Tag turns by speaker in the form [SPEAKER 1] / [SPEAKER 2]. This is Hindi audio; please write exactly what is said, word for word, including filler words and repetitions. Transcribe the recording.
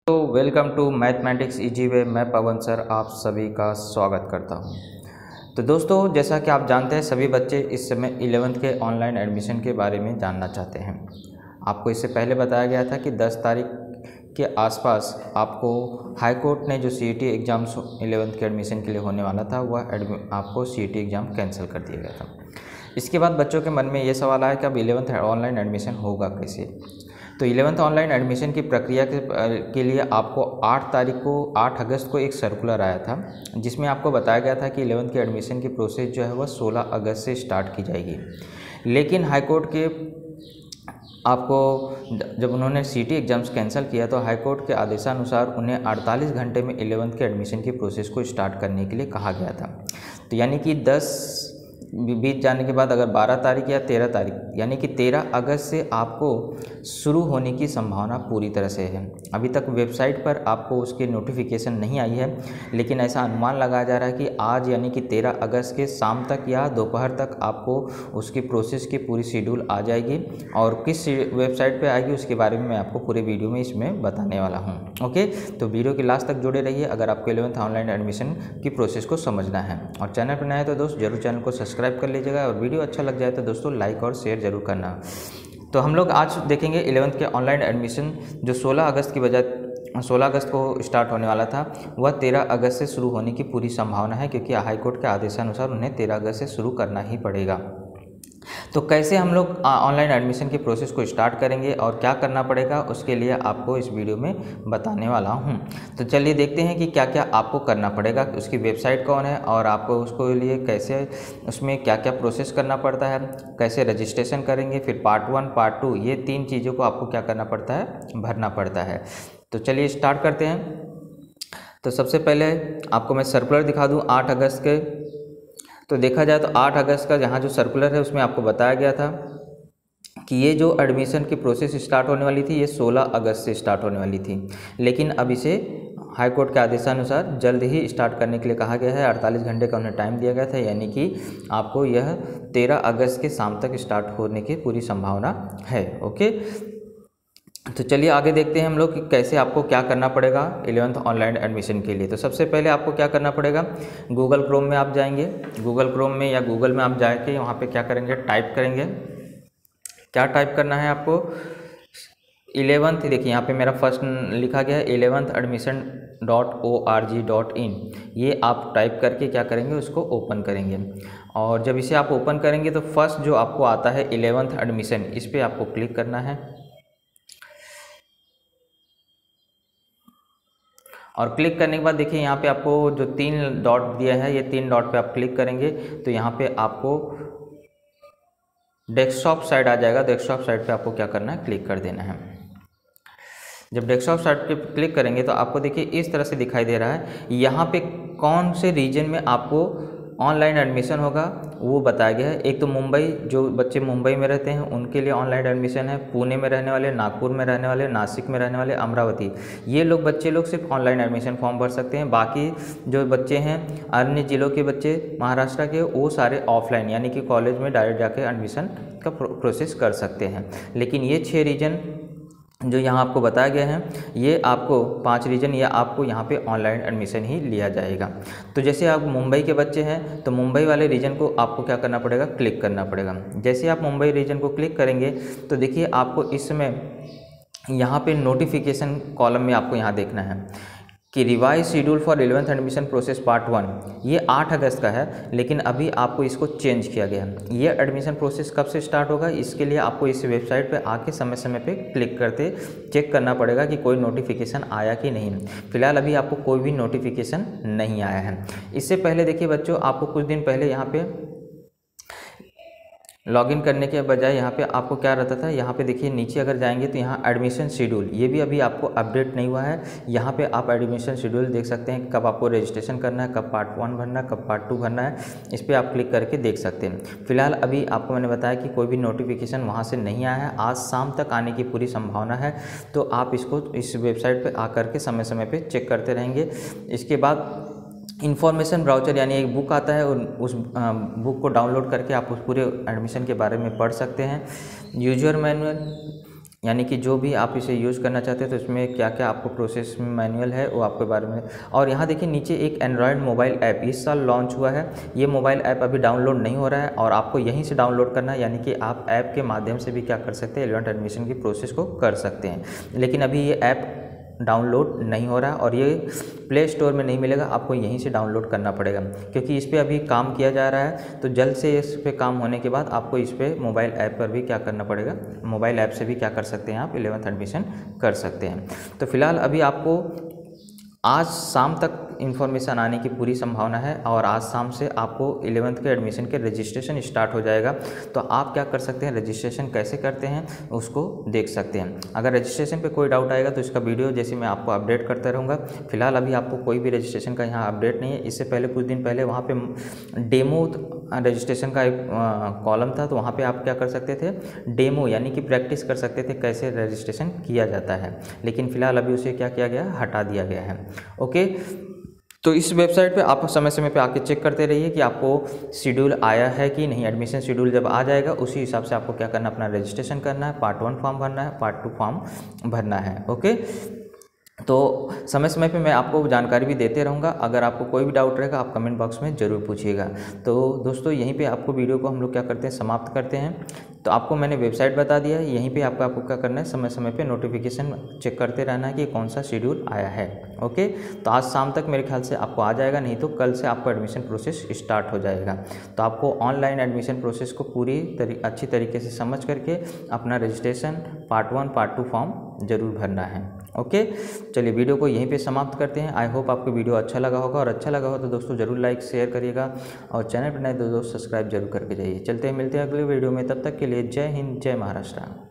[SPEAKER 1] तो welcome to mathematics easy way. मैं पवन सर आप सभी का स्वागत करता हूं। तो दोस्तों, जैसा कि आप जानते हैं, सभी बच्चे इस समय इलेवेंथ के ऑनलाइन एडमिशन के बारे में जानना चाहते हैं। आपको इससे पहले बताया गया था कि दस तारीख के आसपास आपको हाई कोर्ट ने जो C E T exams eleventh के एडमिशन के लिए होने वाला था, वह आपको C E T exam cancel कर दिया गया था। इसके बाद बच्चों के मन में ये सवाल आया कि अब इलेवेंथ ऑनलाइन एडमिशन होगा कैसे। तो इलेवेंथ ऑनलाइन एडमिशन की प्रक्रिया के, के लिए आपको आठ तारीख को आठ अगस्त को एक सर्कुलर आया था, जिसमें आपको बताया गया था कि इलेवेंथ के एडमिशन की प्रोसेस जो है वह सोलह अगस्त से स्टार्ट की जाएगी। लेकिन हाई कोर्ट के आपको जब उन्होंने सी टी एग्ज़ाम्स कैंसिल किया तो हाई कोर्ट के आदेशानुसार उन्हें अड़तालीस घंटे में इलेवेंथ के एडमिशन की प्रोसेस को स्टार्ट करने के लिए कहा गया था। तो यानी कि दस बीत जाने के बाद अगर बारह तारीख या तेरह तारीख यानी कि तेरह अगस्त से आपको शुरू होने की संभावना पूरी तरह से है। अभी तक वेबसाइट पर आपको उसकी नोटिफिकेशन नहीं आई है, लेकिन ऐसा अनुमान लगाया जा रहा है कि आज यानी कि तेरह अगस्त के शाम तक या दोपहर तक आपको उसकी प्रोसेस की पूरी शेड्यूल आ जाएगी। और किस वेबसाइट पर आएगी उसके बारे में मैं आपको पूरे वीडियो में इसमें बताने वाला हूँ। ओके, तो वीडियो के लास्ट तक जुड़े रहिए अगर आपको इलेवेंथ ऑनलाइन एडमिशन की प्रोसेस को समझना है। और चैनल पर नया है तो दोस्त जरूर चैनल को सब्सक्राइब कर लीजिएगा, और वीडियो अच्छा लग जाए तो दोस्तों लाइक और शेयर जरूर करना। तो हम लोग आज देखेंगे इलेवेंथ के ऑनलाइन एडमिशन जो सोलह अगस्त की बजाय सोलह अगस्त को स्टार्ट होने वाला था, वह तेरह अगस्त से शुरू होने की पूरी संभावना है, क्योंकि हाई कोर्ट के आदेशानुसार उन्हें तेरह अगस्त से शुरू करना ही पड़ेगा। तो कैसे हम लोग ऑनलाइन एडमिशन की प्रोसेस को स्टार्ट करेंगे और क्या करना पड़ेगा, उसके लिए आपको इस वीडियो में बताने वाला हूं। तो चलिए देखते हैं कि क्या क्या आपको करना पड़ेगा, उसकी वेबसाइट कौन है और आपको उसको लिए कैसे उसमें क्या क्या प्रोसेस करना पड़ता है, कैसे रजिस्ट्रेशन करेंगे, फिर पार्ट वन पार्ट टू ये तीन चीज़ों को आपको क्या करना पड़ता है, भरना पड़ता है। तो चलिए स्टार्ट करते हैं। तो सबसे पहले आपको मैं सर्कुलर दिखा दूँ आठ अगस्त के। तो देखा जाए तो आठ अगस्त का जहाँ जो सर्कुलर है उसमें आपको बताया गया था कि ये जो एडमिशन की प्रोसेस स्टार्ट होने वाली थी ये सोलह अगस्त से स्टार्ट होने वाली थी, लेकिन अब इसे हाई कोर्ट के आदेशानुसार जल्द ही स्टार्ट करने के लिए कहा गया है। अड़तालीस घंटे का उन्हें टाइम दिया गया था, यानी कि आपको यह तेरह अगस्त के शाम तक स्टार्ट होने की पूरी संभावना है। ओके, तो चलिए आगे देखते हैं हम लोग कि कैसे आपको क्या करना पड़ेगा इलेवेंथ ऑनलाइन एडमिशन के लिए। तो सबसे पहले आपको क्या करना पड़ेगा, गूगल क्रोम में आप जाएंगे। गूगल क्रोम में या गूगल में आप जाके वहाँ पे क्या करेंगे, टाइप करेंगे। क्या टाइप करना है आपको, इलेवेंथ, देखिए यहाँ पे मेरा फर्स्ट लिखा गया है eleventh admission dot O R G dot in. ये आप टाइप करके क्या करेंगे, उसको ओपन करेंगे। और जब इसे आप ओपन करेंगे तो फर्स्ट जो आपको आता है इलेवेंथ एडमिशन, इस पर आपको क्लिक करना है। और क्लिक करने के बाद देखिए यहाँ पे आपको जो तीन डॉट दिया है, ये तीन डॉट पे आप क्लिक करेंगे तो यहाँ पे आपको डेस्कटॉप साइट आ जाएगा। डेस्कटॉप साइट पे आपको क्या करना है, क्लिक कर देना है। जब डेस्कटॉप साइट पे क्लिक करेंगे तो आपको देखिए इस तरह से दिखाई दे रहा है। यहाँ पे कौन से रीजन में आपको ऑनलाइन एडमिशन होगा वो बताया गया है। एक तो मुंबई, जो बच्चे मुंबई में रहते हैं उनके लिए ऑनलाइन एडमिशन है। पुणे में रहने वाले, नागपुर में रहने वाले, नासिक में रहने वाले, अमरावती, ये लोग बच्चे लोग सिर्फ ऑनलाइन एडमिशन फॉर्म भर सकते हैं। बाकी जो बच्चे हैं अन्य जिलों के बच्चे, महाराष्ट्र के, वो सारे ऑफलाइन यानी कि कॉलेज में डायरेक्ट जाके एडमिशन का प्रोसेस कर सकते हैं। लेकिन ये छः रीजन जो यहाँ आपको बताया गया है, ये आपको पांच रीजन या आपको यहाँ पे ऑनलाइन एडमिशन ही लिया जाएगा। तो जैसे आप मुंबई के बच्चे हैं तो मुंबई वाले रीजन को आपको क्या करना पड़ेगा, क्लिक करना पड़ेगा। जैसे आप मुंबई रीजन को क्लिक करेंगे तो देखिए आपको इस समय यहाँ पे नोटिफिकेशन कॉलम में आपको यहाँ देखना है कि revise schedule for eleventh admission process part one, ये आठ अगस्त का है, लेकिन अभी आपको इसको चेंज किया गया है। ये एडमिशन प्रोसेस कब से स्टार्ट होगा, इसके लिए आपको इस वेबसाइट पे आके समय समय पे क्लिक करते चेक करना पड़ेगा कि कोई नोटिफिकेशन आया कि नहीं। फिलहाल अभी आपको कोई भी नोटिफिकेशन नहीं आया है। इससे पहले देखिए बच्चों, आपको कुछ दिन पहले यहाँ पे लॉगिन करने के बजाय यहाँ पे आपको क्या रहता था, यहाँ पे देखिए नीचे अगर जाएंगे तो यहाँ एडमिशन शेड्यूल, ये भी अभी आपको अपडेट नहीं हुआ है। यहाँ पे आप एडमिशन शेड्यूल देख सकते हैं, कब आपको रजिस्ट्रेशन करना है, कब पार्ट वन भरना है, कब पार्ट टू भरना है, इस पर आप क्लिक करके देख सकते हैं। फिलहाल अभी आपको मैंने बताया कि कोई भी नोटिफिकेशन वहाँ से नहीं आया है। आज शाम तक आने की पूरी संभावना है, तो आप इसको इस वेबसाइट पर आकर के समय समय पर चेक करते रहेंगे। इसके बाद इन्फॉर्मेशन ब्राउचर यानी एक बुक आता है, और उस बुक को डाउनलोड करके आप उस पूरे एडमिशन के बारे में पढ़ सकते हैं। यूजर मैनुअल यानी कि जो भी आप इसे यूज़ करना चाहते हैं तो इसमें क्या क्या आपको प्रोसेस मैनुअल है वो आपके बारे में। और यहाँ देखिए नीचे एक एंड्रॉयड मोबाइल ऐप इस साल लॉन्च हुआ है। ये मोबाइल ऐप अभी डाउनलोड नहीं हो रहा है और आपको यहीं से डाउनलोड करना है, यानी कि आप ऐप के माध्यम से भी क्या कर सकते हैं, इलेवेंथ एडमिशन की प्रोसेस को कर सकते हैं। लेकिन अभी ये ऐप डाउनलोड नहीं हो रहा और ये प्ले स्टोर में नहीं मिलेगा, आपको यहीं से डाउनलोड करना पड़ेगा क्योंकि इस पर अभी काम किया जा रहा है। तो जल्द से इस पे काम होने के बाद आपको इस पे मोबाइल ऐप पर भी क्या करना पड़ेगा, मोबाइल ऐप से भी क्या कर सकते हैं, आप इलेवेंथ एडमिशन कर सकते हैं। तो फिलहाल अभी आपको आज शाम तक इन्फॉर्मेशन आने की पूरी संभावना है और आज शाम से आपको इलेवेंथ के एडमिशन के रजिस्ट्रेशन स्टार्ट हो जाएगा। तो आप क्या कर सकते हैं, रजिस्ट्रेशन कैसे करते हैं उसको देख सकते हैं। अगर रजिस्ट्रेशन पे कोई डाउट आएगा तो इसका वीडियो जैसे मैं आपको अपडेट करता रहूँगा। फिलहाल अभी आपको कोई भी रजिस्ट्रेशन का यहाँ अपडेट नहीं है। इससे पहले कुछ दिन पहले वहाँ पर डेमो रजिस्ट्रेशन का एक कॉलम था, तो वहाँ पर आप क्या कर सकते थे, डेमो यानी कि प्रैक्टिस कर सकते थे कैसे रजिस्ट्रेशन किया जाता है। लेकिन फ़िलहाल अभी उसे क्या किया गया, हटा दिया गया है। ओके, तो इस वेबसाइट पे आप समय समय पे आके चेक करते रहिए कि आपको शेड्यूल आया है कि नहीं। एडमिशन शेड्यूल जब आ जाएगा उसी हिसाब से आपको क्या करना, अपना रजिस्ट्रेशन करना है, पार्ट वन फॉर्म भरना है, पार्ट टू फॉर्म भरना है। ओके, तो समय समय पे मैं आपको जानकारी भी देते रहूँगा। अगर आपको कोई भी डाउट रहेगा आप कमेंट बॉक्स में ज़रूर पूछिएगा। तो दोस्तों यहीं पे आपको वीडियो को हम लोग क्या करते हैं, समाप्त करते हैं। तो आपको मैंने वेबसाइट बता दिया है, यहीं पे आपको आपको क्या करना है, समय समय पे नोटिफिकेशन चेक करते रहना है कि कौन सा शेड्यूल आया है। ओके, तो आज शाम तक मेरे ख्याल से आपको आ जाएगा, नहीं तो कल से आपको एडमिशन प्रोसेस स्टार्ट हो जाएगा। तो आपको ऑनलाइन एडमिशन प्रोसेस को पूरी तरी अच्छी तरीके से समझ करके अपना registration part one part two form ज़रूर भरना है। ओके, चलिए वीडियो को यहीं पे समाप्त करते हैं। आई होप आपको वीडियो अच्छा लगा होगा, और अच्छा लगा हो तो दोस्तों ज़रूर लाइक शेयर करिएगा और चैनल पर नए तो दोस्त सब्सक्राइब जरूर करके जाइए। चलते हैं, मिलते हैं अगले वीडियो में, तब तक के लिए जय हिंद, जय महाराष्ट्र।